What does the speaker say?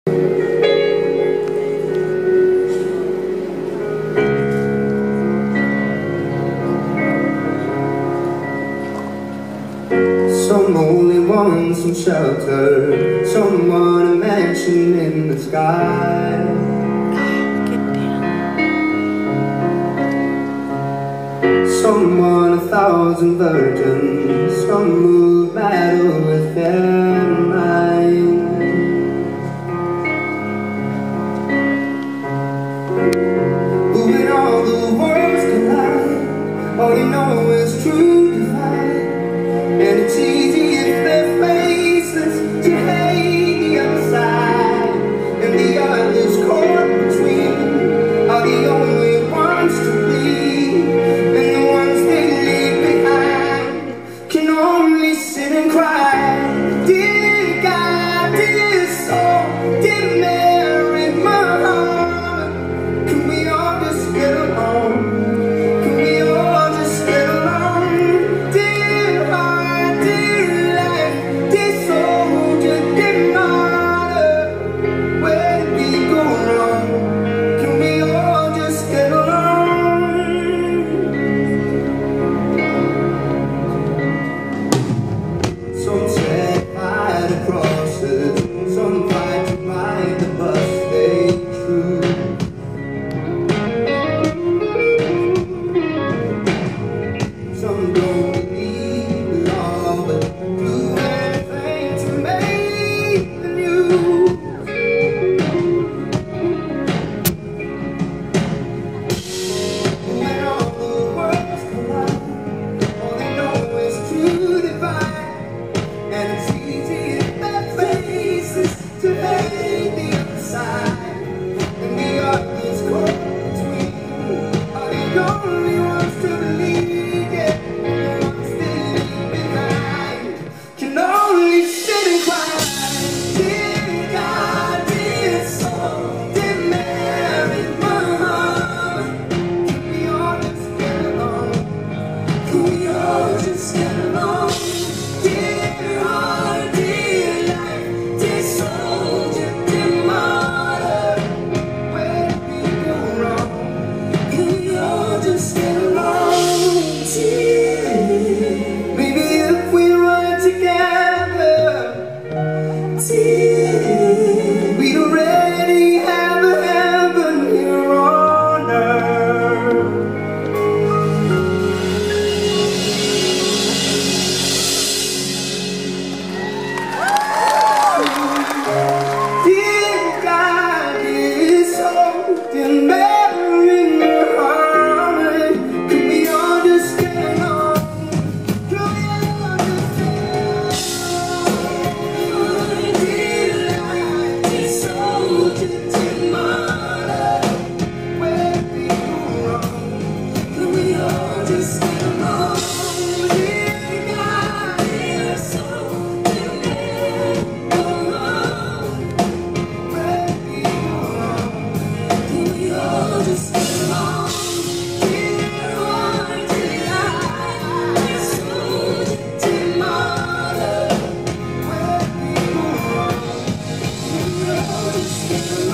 Some only want some shelter, some want a mansion in the sky. Some want 1,000 virgins, some move battle with their mind. But when all the worlds collide, all you know is true divide. And it's easy if they're faceless to hate the other side, and the others caught between are the only ones to bleed, and the ones they leave behind can only sit and cry. Dear God, dear soul, dear Mary, Muhammad, can we all just get along? Can we all just get along? Dear heart, dear life, dear soldier, dear martyr, where did we go wrong? Can we all just get along? Some set by the crosses, some fight to ride the bus they choose. Some don't believe at all, but do anything to make the news. When all the worlds collide, all they know is true divide. And it's easy in their faces to hate the other side, and the others caught between are the only ones to believe it, and the ones they leave behind can only sit and cry. Dear God, dear soul, dear Mary, Muhammad, can we all just get along? Can we all just get along? Dear heart, dear life, dear soldier, dear martyr, where did we go wrong? Can we all just get along? Dear, maybe if we run together, dear, we'd already have a heaven here on earth. Dear God, dear soul, dear Mary, Muhammad, can we all just get along? Can we all just get along? Dear life, dear soldier, dear martyr, where did we go wrong? Can we all just get along? Dear God, dear soul, dear Mary, Muhammad, where did we go wrong? Can we all just get along? Dear heart, dear life, dear soldier, dear martyr, where did we go wrong? Can we all just get along?